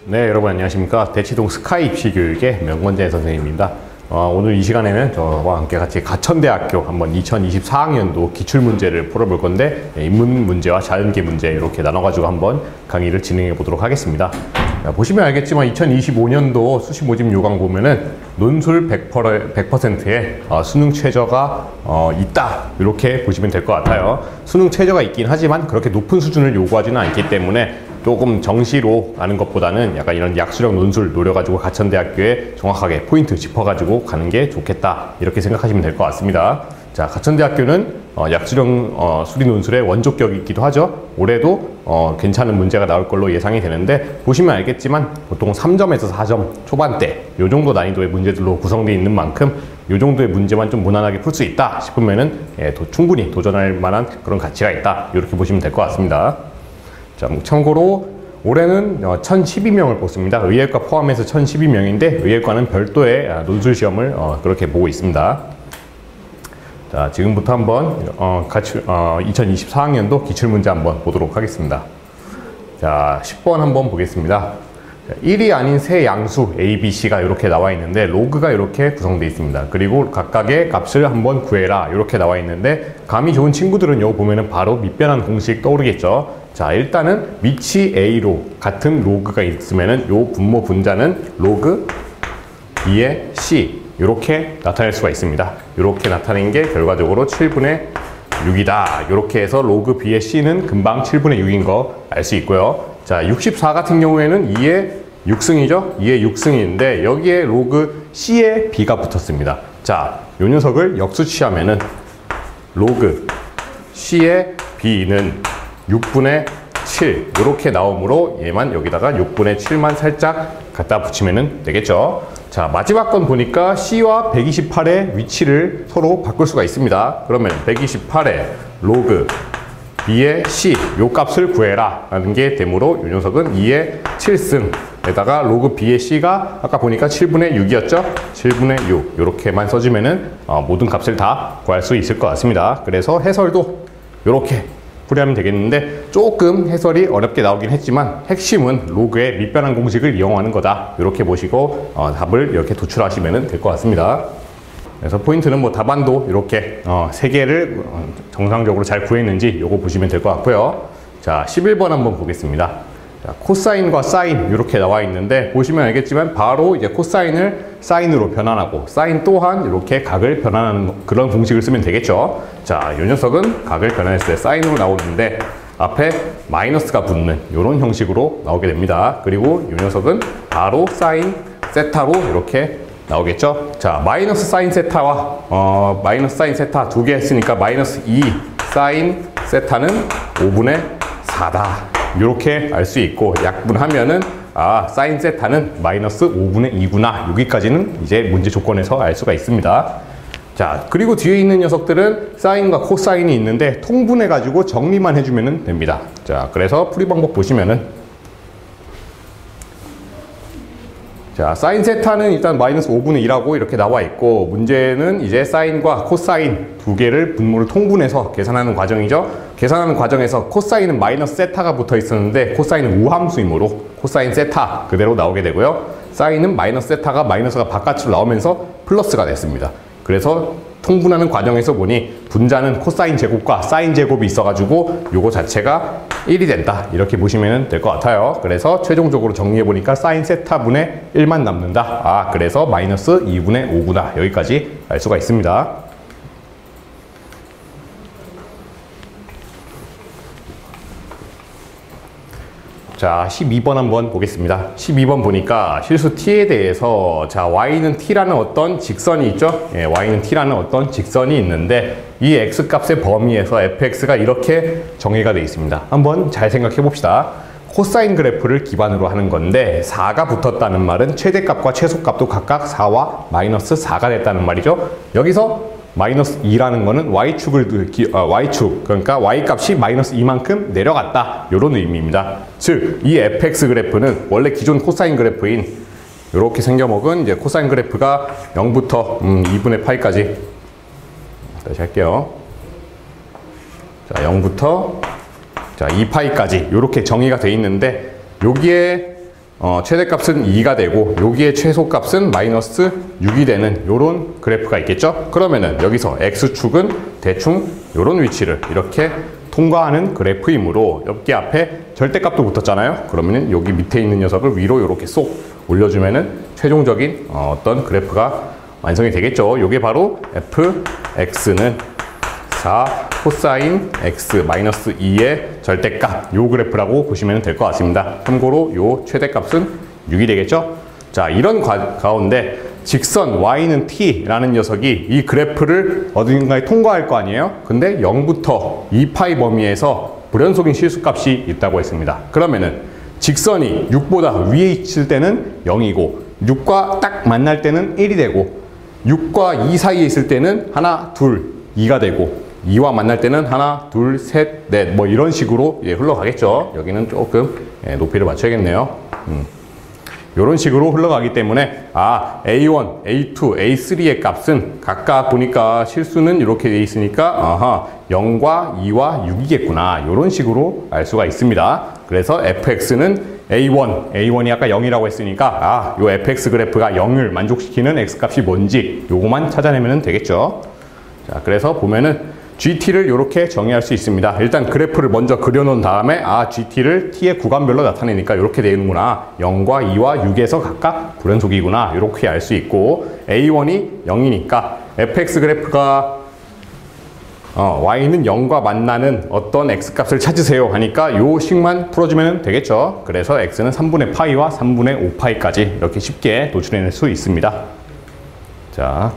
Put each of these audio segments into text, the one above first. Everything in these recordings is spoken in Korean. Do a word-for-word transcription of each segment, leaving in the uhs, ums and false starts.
네, 여러분 안녕하십니까. 대치동 스카이 입시 교육의 명권재 선생님입니다. 어, 오늘 이 시간에는 저와 함께 같이 가천대학교 한번 이천이십사 학년도 기출문제를 풀어볼 건데, 인문 문제와 자연계 문제 이렇게 나눠가지고 한번 강의를 진행해 보도록 하겠습니다. 자, 보시면 알겠지만 이천이십오 년도 수시 모집 요강 보면은 논술 백 퍼센트의 어, 수능 최저가 어, 있다, 이렇게 보시면 될 것 같아요. 수능 최저가 있긴 하지만 그렇게 높은 수준을 요구하지는 않기 때문에 조금 정시로 가는 것보다는 약간 이런 약수력 논술 노려가지고 가천대학교에 정확하게 포인트 짚어가지고 가는 게 좋겠다, 이렇게 생각하시면 될 것 같습니다. 자, 가천대학교는 어, 약수력 어, 수리 논술의 원조격이기도 하죠. 올해도 어, 괜찮은 문제가 나올 걸로 예상이 되는데, 보시면 알겠지만 보통 삼 점에서 사 점 초반대 요 정도 난이도의 문제들로 구성되어 있는 만큼 요 정도의 문제만 좀 무난하게 풀 수 있다 싶으면은 예, 도, 충분히 도전할 만한 그런 가치가 있다, 이렇게 보시면 될 것 같습니다. 자, 참고로 올해는 어, 천십이 명을 뽑습니다. 의예과 포함해서 천십이 명인데 의예과는 별도의 아, 논술 시험을 어, 그렇게 보고 있습니다. 자, 지금부터 한번 어, 가출, 어, 이천이십사 학년도 기출문제 한번 보도록 하겠습니다. 자, 십 번 한번 보겠습니다. 자, 일이 아닌 세 양수 A, B, C가 이렇게 나와 있는데 로그가 이렇게 구성되어 있습니다. 그리고 각각의 값을 한번 구해라, 이렇게 나와 있는데, 감이 좋은 친구들은 요 보면은 바로 밑변환 공식 떠오르겠죠. 자, 일단은 위치 A로 같은 로그가 있으면은 요 분모 분자는 로그 B의 C, 이렇게 나타낼 수가 있습니다. 이렇게 나타낸 게 결과적으로 칠분의 육이다. 이렇게 해서 로그 B의 C는 금방 칠분의 육인 거 알 수 있고요. 자, 육십사 같은 경우에는 이의 육승이죠. 이의 육승인데 여기에 로그 C에 B가 붙었습니다. 자, 요 녀석을 역수치하면은 로그 C의 B는 육분의 칠, 이렇게 나오므로 얘만 여기다가 육분의 칠만 살짝 갖다 붙이면 되겠죠. 자, 마지막 건 보니까 C와 백이십팔의 위치를 서로 바꿀 수가 있습니다. 그러면 백이십팔의 로그 B의 C, 요 값을 구해라 라는 게 되므로 이 녀석은 이의 칠승에다가 로그 B의 C가 아까 보니까 칠분의 육이었죠. 칠분의 육, 요렇게만 써주면은 어, 모든 값을 다 구할 수 있을 것 같습니다. 그래서 해설도 요렇게 풀이하면 되겠는데, 조금 해설이 어렵게 나오긴 했지만 핵심은 로그의 밑변환 공식을 이용하는 거다, 이렇게 보시고 어, 답을 이렇게 도출하시면 될 것 같습니다. 그래서 포인트는 뭐 답안도 이렇게 어, 세 개를 정상적으로 잘 구했는지 요거 보시면 될 것 같고요. 자, 십일 번 한번 보겠습니다. 자, 코사인과 사인 이렇게 나와 있는데, 보시면 알겠지만 바로 이제 코사인을 사인으로 변환하고 사인 또한 이렇게 각을 변환하는 그런 공식을 쓰면 되겠죠. 자, 이 녀석은 각을 변환했을 때 사인으로 나오는데 앞에 마이너스가 붙는 이런 형식으로 나오게 됩니다. 그리고 이 녀석은 바로 사인 세타로 이렇게 나오겠죠. 자, 마이너스 사인 세타와 어, 마이너스 사인 세타 두 개 했으니까 마이너스 이 사인 세타는 오분의 사다, 이렇게 알 수 있고, 약분하면은 아, 사인 세타는 마이너스 오분의 이구나, 여기까지는 이제 문제 조건에서 알 수가 있습니다. 자, 그리고 뒤에 있는 녀석들은 사인과 코사인이 있는데 통분해 가지고 정리만 해주면 됩니다. 자, 그래서 풀이 방법 보시면은, 자, 사인 세타는 일단 마이너스 오분의 이라고 이렇게 나와 있고, 문제는 이제 사인과 코사인 두 개를 분모를 통분해서 계산하는 과정이죠. 계산하는 과정에서 코사인은 마이너스 세타가 붙어 있었는데 코사인은 우함수이므로 코사인 세타 그대로 나오게 되고요. 사인은 마이너스 세타가 마이너스가 바깥으로 나오면서 플러스가 됐습니다. 그래서 통분하는 과정에서 보니 분자는 코사인 제곱과 사인 제곱이 있어가지고 요거 자체가 일이 된다, 이렇게 보시면 될 것 같아요. 그래서 최종적으로 정리해보니까 사인 세타분의 일만 남는다. 아, 그래서 마이너스 이분의 오구나, 여기까지 알 수가 있습니다. 자, 십이 번 한번 보겠습니다. 십이 번 보니까 실수 t에 대해서, 자, y는 t라는 어떤 직선이 있죠. 예, y는 t라는 어떤 직선이 있는데 이 x값의 범위에서 fx가 이렇게 정의가 되어 있습니다. 한번 잘 생각해 봅시다. 코사인 그래프를 기반으로 하는 건데 사가 붙었다는 말은 최대값과 최소값도 각각 사와 마이너스 사가 됐다는 말이죠. 여기서 마이너스 이라는 거는 y축을, 어, y축, 그러니까 y값이 마이너스 이만큼 내려갔다, 이런 의미입니다. 즉, 이 fx 그래프는 원래 기존 코사인 그래프인 이렇게 생겨먹은 이제 코사인 그래프가 영부터 음, 이분의 파이까지, 다시 할게요. 자, 영부터 자, 이 파이까지 이렇게 정의가 돼 있는데, 여기에 어, 최대값은 이가 되고 여기에 최소값은 마이너스 육이 되는 요런 그래프가 있겠죠. 그러면은 여기서 X축은 대충 요런 위치를 이렇게 통과하는 그래프이므로 여기 앞에 절대값도 붙었잖아요. 그러면은 여기 밑에 있는 녀석을 위로 이렇게 쏙 올려주면은 최종적인 어, 어떤 그래프가 완성이 되겠죠. 요게 바로 fx는 사 코사인 x 마이너스 이의 절대값 요 그래프라고 보시면 될 것 같습니다. 참고로 요 최대값은 육이 되겠죠. 자, 이런 가, 가운데 직선 y는 t라는 녀석이 이 그래프를 어딘가에 통과할 거 아니에요. 근데 영부터 이 파이 범위에서 불연속인 실수값이 있다고 했습니다. 그러면은 직선이 육보다 위에 있을 때는 영이고 육과 딱 만날 때는 일이 되고 육과 이 사이에 있을 때는 하나, 둘, 이가 되고 이와 만날 때는 하나, 둘, 셋, 넷 뭐 이런 식으로 예, 흘러가겠죠. 여기는 조금 예, 높이를 맞춰야겠네요. 음. 이런 식으로 흘러가기 때문에 아 에이 원, 에이 투, 에이 쓰리의 값은 각각 보니까 실수는 이렇게 돼 있으니까 아하 영과 이와 육이겠구나 이런 식으로 알 수가 있습니다. 그래서 fx는 에이 원, 에이 원이 아까 영이라고 했으니까 아, 요 fx 그래프가 영을 만족시키는 x값이 뭔지 요거만 찾아내면 되겠죠. 자, 그래서 보면은 지티를 이렇게 정의할 수 있습니다. 일단 그래프를 먼저 그려놓은 다음에 아 지티를 t의 구간별로 나타내니까 이렇게 되는구나. 영과 이와 육에서 각각 불연속이구나. 이렇게 알 수 있고 에이 원이 영이니까 fx 그래프가 어, y는 영과 만나는 어떤 x값을 찾으세요 하니까 요 식만 풀어주면 되겠죠. 그래서 x는 삼분의 파이와 삼분의 오 파이까지 이렇게 쉽게 도출해낼 수 있습니다. 자,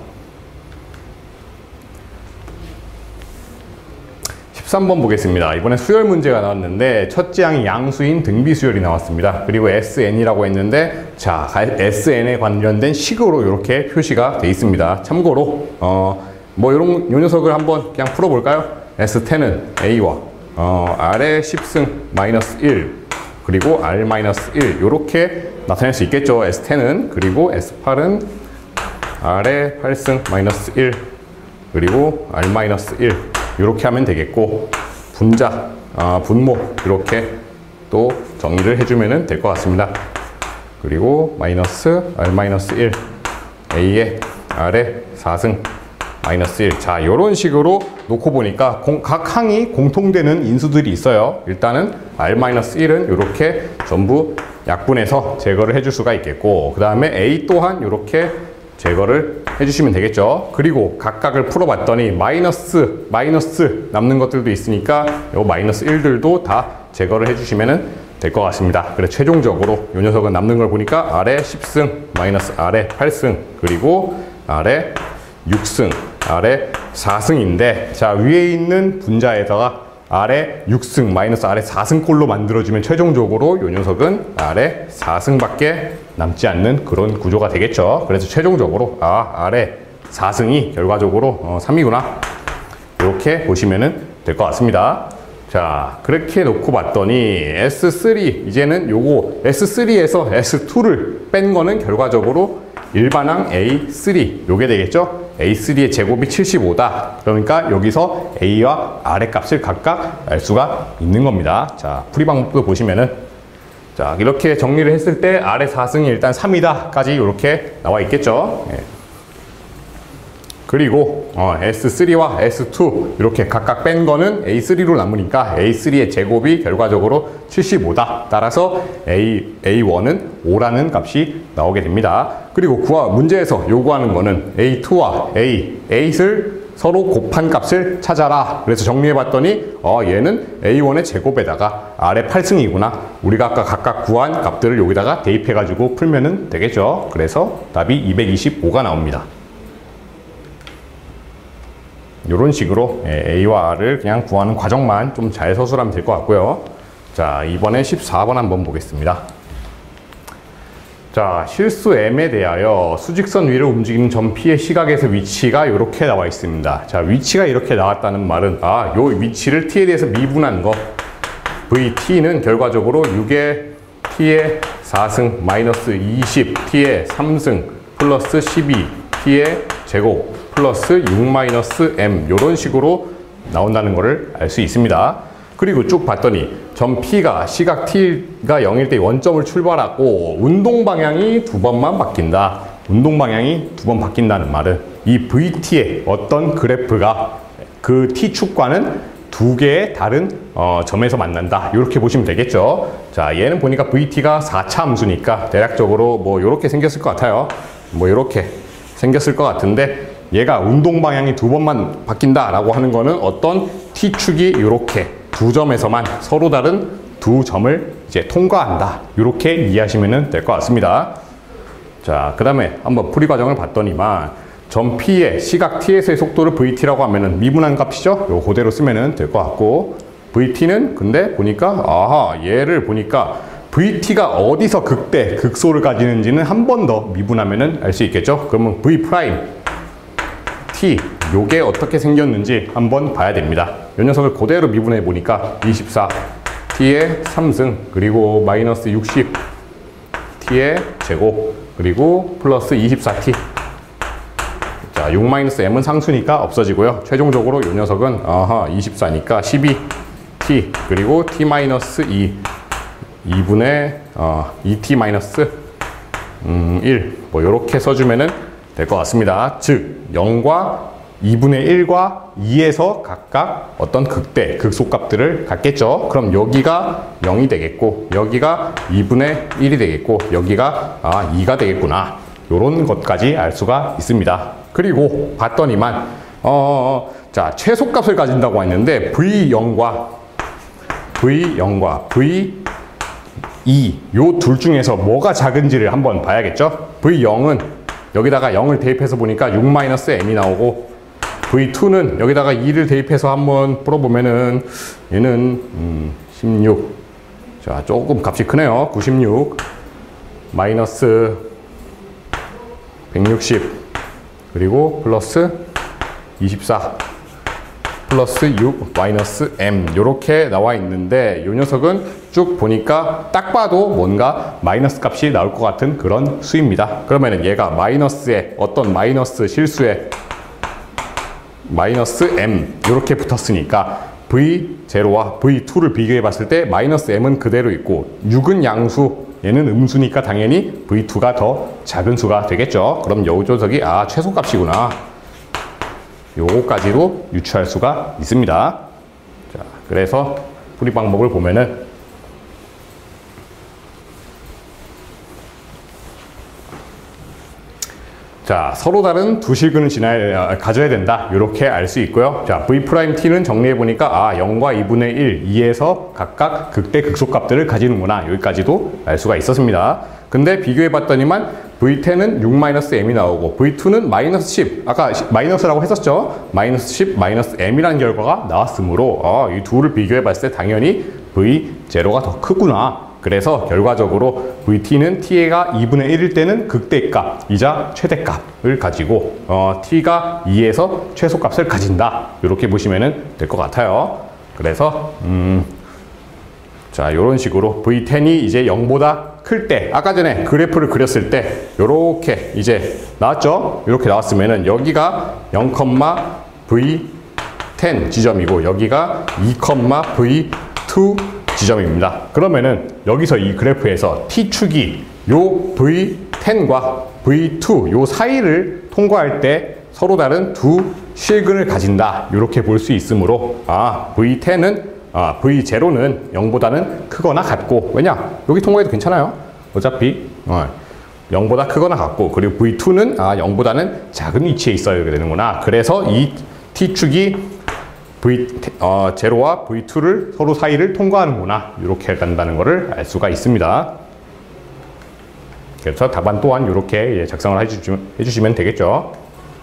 십삼 번 보겠습니다. 이번에 수열 문제가 나왔는데 첫째 항이 양수인 등비수열이 나왔습니다. 그리고 에스엔이라고 했는데 자 에스엔에 관련된 식으로 이렇게 표시가 되어 있습니다. 참고로 어, 뭐 이런 요 녀석을 한번 그냥 풀어볼까요? 에스 텐은 A와 어, R의 십 승 마이너스 일 그리고 R 마이너스 일 이렇게 나타낼 수 있겠죠. 에스 텐은 그리고 에스 팔은 R의 팔 승 마이너스 일 그리고 R 마이너스 일 이렇게 하면 되겠고 분자, 아, 분모 이렇게 또 정리를 해주면 될 것 같습니다. 그리고 마이너스 R 마이너스 일 A의 R의 사 승 마이너스 일 자 이런 식으로 놓고 보니까 공, 각 항이 공통되는 인수들이 있어요. 일단은 R 마이너스 일은 이렇게 전부 약분해서 제거를 해줄 수가 있겠고 그 다음에 A 또한 이렇게 제거를 해주시면 되겠죠. 그리고 각각을 풀어봤더니 마이너스 마이너스 남는 것들도 있으니까 요 마이너스 일들도 다 제거를 해주시면 될 것 같습니다. 그래서 최종적으로 이 녀석은 남는 걸 보니까 R의 십 승 마이너스 R의 팔 승 그리고 R의 육 승 R의 사 승인데 자 위에 있는 분자에다가 R의 육 승 마이너스 R의 사 승꼴로 만들어주면 최종적으로 이 녀석은 R의 사 승밖에 남지 않는 그런 구조가 되겠죠. 그래서 최종적으로 아 R의 사 승이 결과적으로 어, 삼이구나 이렇게 보시면 될 것 같습니다. 자 그렇게 놓고 봤더니 에스 쓰리 이제는 요거 에스 쓰리에서 에스 투를 뺀 거는 결과적으로 일반항 에이 쓰리 요게 되겠죠. 에이 쓰리의 제곱이 칠십오다. 그러니까 여기서 A와 R의 값을 각각 알 수가 있는 겁니다. 자, 풀이 방법도 보시면은 자, 이렇게 정리를 했을 때 R의 사 승이 일단 삼이다 까지 이렇게 나와 있겠죠. 예. 그리고 어, 에스 쓰리와 에스 투 이렇게 각각 뺀 거는 에이 쓰리로 남으니까 에이 쓰리의 제곱이 결과적으로 칠십오다. 따라서 A, 에이 원은 오라는 값이 나오게 됩니다. 그리고 구하, 문제에서 요구하는 거는 에이 투와 A, 에잇을 서로 곱한 값을 찾아라. 그래서 정리해 봤더니 어, 얘는 에이 원의 제곱에다가 R의 팔 승이구나. 우리가 아까 각각 구한 값들을 여기다가 대입해 가지고 풀면 되겠죠. 그래서 답이 이백이십오가 나옵니다. 이런 식으로 A와 R을 그냥 구하는 과정만 좀 잘 서술하면 될 것 같고요. 자, 이번에 십사 번 한번 보겠습니다. 자, 실수 M에 대하여 수직선 위를 움직이는 점 P의 시각에서 위치가 이렇게 나와 있습니다. 자, 위치가 이렇게 나왔다는 말은 아, 요 위치를 T에 대해서 미분한 거 브이 티는 결과적으로 육의 T의 사 승 마이너스 이십 T의 삼 승 플러스 십이 T의 제곱 플러스 육 마이너스 M 이런 식으로 나온다는 것을 알 수 있습니다. 그리고 쭉 봤더니 점 P가 시각 T가 영일 때 원점을 출발하고 운동 방향이 두 번만 바뀐다. 운동 방향이 두 번 바뀐다는 말은 이 브이티의 어떤 그래프가 그 T축과는 두 개의 다른 어, 점에서 만난다. 이렇게 보시면 되겠죠. 자, 얘는 보니까 브이티가 사 차 함수니까 대략적으로 뭐 이렇게 생겼을 것 같아요. 뭐 이렇게 생겼을 것 같은데 얘가 운동 방향이 두 번만 바뀐다라고 하는 거는 어떤 T축이 이렇게 두 점에서만 서로 다른 두 점을 이제 통과한다. 이렇게 이해하시면 될 것 같습니다. 자, 그 다음에 한번 풀이 과정을 봤더니만 점 P의 시각 T에서의 속도를 브이티라고 하면은 미분한 값이죠. 요 그대로 쓰면은 될 것 같고 브이티는 근데 보니까 아하 얘를 보니까 브이티가 어디서 극대 극소를 가지는지는 한 번 더 미분하면은 알 수 있겠죠. 그러면 V 프라임 T 요게 어떻게 생겼는지 한번 봐야 됩니다. 이 녀석을 그대로 미분해 보니까 이십사 T의 삼 승 그리고 마이너스 육십 T의 제곱 그리고 플러스 이십사 T. 자, 육 마이너스 M은 상수니까 없어지고요. 최종적으로 이 녀석은 아하 이십사니까 십이 T 그리고 T 마이너스 이 이분의 어, 이 티 마이너스 음, 일 뭐 이렇게 써주면은 될 것 같습니다. 즉 영과 이분의 일과 이에서 각각 어떤 극대, 극소값들을 갖겠죠. 그럼 여기가 영이 되겠고 여기가 이분의 일이 되겠고 여기가 아, 이가 되겠구나. 요런 것까지 알 수가 있습니다. 그리고 봤더니만 어, 자 최소값을 가진다고 했는데 브이 영과 브이 영과 브이 이 요 둘 중에서 뭐가 작은지를 한번 봐야겠죠. 브이 영은 여기다가 영을 대입해서 보니까 육 마이너스 엠이 나오고 브이 투는 여기다가 이를 대입해서 한번 풀어보면은 얘는 음, 십육. 자, 조금 값이 크네요. 구십육 마이너스 백육십 그리고 플러스 이십사 플러스 육 마이너스 M 요렇게 나와 있는데 이 녀석은 쭉 보니까 딱 봐도 뭔가 마이너스 값이 나올 것 같은 그런 수입니다. 그러면은 얘가 마이너스에 어떤 마이너스 실수에 마이너스 M 이렇게 붙었으니까 브이 제로와 브이 투를 비교해 봤을 때 마이너스 M은 그대로 있고 육은 양수 얘는 음수니까 당연히 브이 투가 더 작은 수가 되겠죠. 그럼 요 녀석이 아 최소값이구나. 요거까지도 유추할 수가 있습니다. 자, 그래서 풀이 방법을 보면은 자, 서로 다른 두 실근을 지나야, 가져야 된다. 이렇게 알 수 있고요. 자, V 프라임 T는 정리해 보니까 아, 영과 이분의 일, 이에서 각각 극대 극소값들을 가지는구나. 여기까지도 알 수가 있었습니다. 근데 비교해 봤더니만 브이 텐은 육 마이너스 M이 나오고 브이 투는 마이너스 십. 아까 마이너스라고 했었죠. 마이너스 십, 마이너스 M이라는 결과가 나왔으므로 아, 이 둘을 비교해 봤을 때 당연히 브이 제로가 더 크구나. 그래서 결과적으로 브이티는 T가 이분의 일일 때는 극대값이자 최대값을 가지고 어, T가 이에서 최소값을 가진다. 이렇게 보시면 될 것 같아요. 그래서 음, 자, 이런 식으로 브이 텐이 이제 영보다 클 때, 아까 전에 그래프를 그렸을 때 이렇게 이제 나왔죠? 이렇게 나왔으면은 여기가 영, 브이 텐 지점이고 여기가 이, 브이 투 지점입니다. 그러면은 여기서 이 그래프에서 T축이 요 브이 텐과 브이 투 요 사이를 통과할 때 서로 다른 두 실근을 가진다. 이렇게 볼 수 있으므로 아, 브이 텐은 아, 브이 제로는 영보다는 크거나 같고 왜냐? 여기 통과해도 괜찮아요. 어차피 어, 영보다 크거나 같고 그리고 브이 투는 아, 영보다는 작은 위치에 있어야 되는구나. 그래서 이 T축이 V, 어, 제로와 브이 투를 서로 사이를 통과하는구나. 이렇게 간다는 것을 알 수가 있습니다. 그래서 답안 또한 이렇게 작성을 해주시면, 해주시면 되겠죠.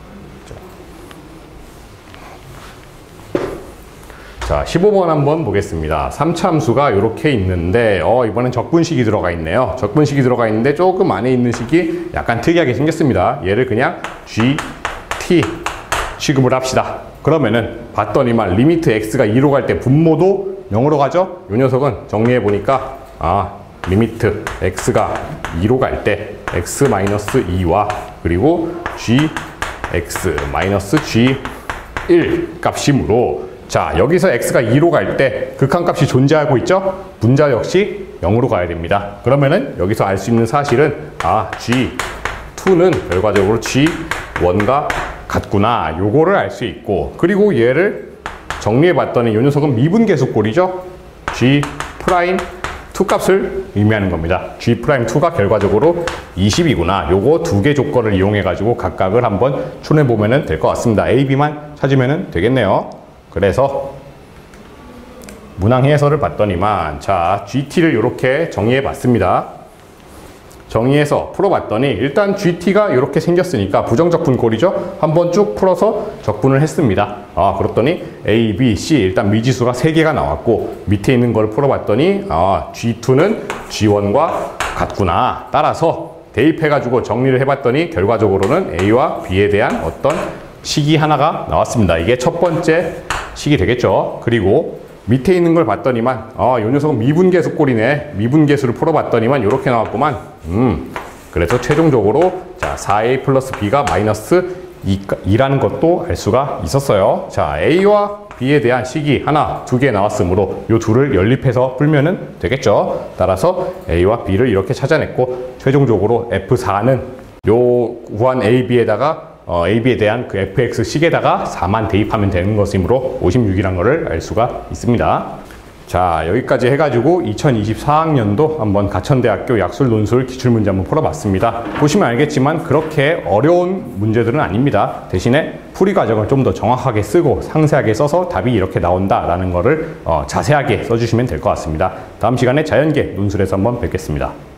자, 십오 번 한번 보겠습니다. 삼 차 함수가 이렇게 있는데 어, 이번엔 적분식이 들어가 있네요. 적분식이 들어가 있는데 조금 안에 있는 식이 약간 특이하게 생겼습니다. 얘를 그냥 지, 티 취급을 합시다. 그러면은 봤더니만 리미트 x가 이로 갈 때 분모도 영으로 가죠? 이 녀석은 정리해 보니까 아, 리미트 x가 이로 갈 때 x 마이너스 이와 그리고 gx 마이너스 지 일 값이므로 자, 여기서 x가 이로 갈 때 극한값이 존재하고 있죠? 분자 역시 영으로 가야 됩니다. 그러면은 여기서 알 수 있는 사실은 아 지 투는 결과적으로 지 원과 같구나, 요거를 알 수 있고, 그리고 얘를 정리해 봤더니 이 녀석은 미분계수꼴이죠. G 프라임 투 값을 의미하는 겁니다. G 프라임 투가 결과적으로 이십이구나. 요거 두 개 조건을 이용해 가지고 각각을 한번 추론해 보면 될 것 같습니다. A, B만 찾으면 되겠네요. 그래서 문항 해설을 봤더니만, 자 지티를 이렇게 정의해 봤습니다. 정의해서 풀어봤더니 일단 지티가 이렇게 생겼으니까 부정적분꼴이죠. 한번 쭉 풀어서 적분을 했습니다. 아 그랬더니 A, B, C 일단 미지수가 세 개가 나왔고, 밑에 있는 걸 풀어봤더니 아 지 투는 지 원과 같구나. 따라서 대입해가지고 정리를 해봤더니 결과적으로는 A와 B에 대한 어떤 식이 하나가 나왔습니다. 이게 첫 번째 식이 되겠죠. 그리고 밑에 있는 걸 봤더니만 아, 요 녀석은 미분계수꼴이네. 미분계수를 풀어봤더니만 이렇게 나왔구만. 음, 그래서 최종적으로 자 사 에이 플러스 B가 마이너스 이라는 것도 알 수가 있었어요. 자 A와 B에 대한 식이 하나, 두 개 나왔으므로 요 둘을 연립해서 풀면은 되겠죠. 따라서 A와 B를 이렇게 찾아냈고, 최종적으로 에프 사는 요 구한 A, B에다가 어, A, B에 대한 그 에프엑스 식에다가 사만 대입하면 되는 것이므로 오십육이라는 것을 알 수가 있습니다. 자 여기까지 해가지고 이천이십사 학년도 한번 가천대학교 약술 논술 기출문제 한번 풀어봤습니다. 보시면 알겠지만 그렇게 어려운 문제들은 아닙니다. 대신에 풀이 과정을 좀 더 정확하게 쓰고 상세하게 써서 답이 이렇게 나온다라는 거를 어, 자세하게 써주시면 될 것 같습니다. 다음 시간에 자연계 논술에서 한번 뵙겠습니다.